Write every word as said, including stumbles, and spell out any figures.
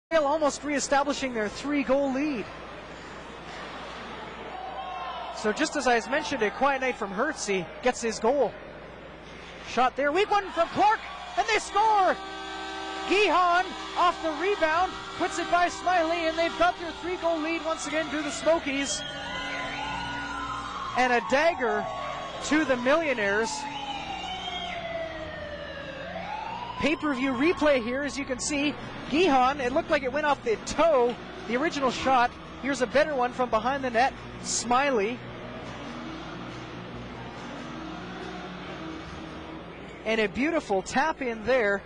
Almost reestablishing their three-goal lead. So just as I mentioned, a quiet night from Hertzie gets his goal. Shot there, weak one from Clark, and they score! Gehon off the rebound, puts it by Smiley, and they've got their three-goal lead once again to the Smokies. And a dagger to the Millionaires. Pay-per-view replay here, as you can see. Gehon, it looked like it went off the toe, the original shot. Here's a better one from behind the net. Smiley. And a beautiful tap in there.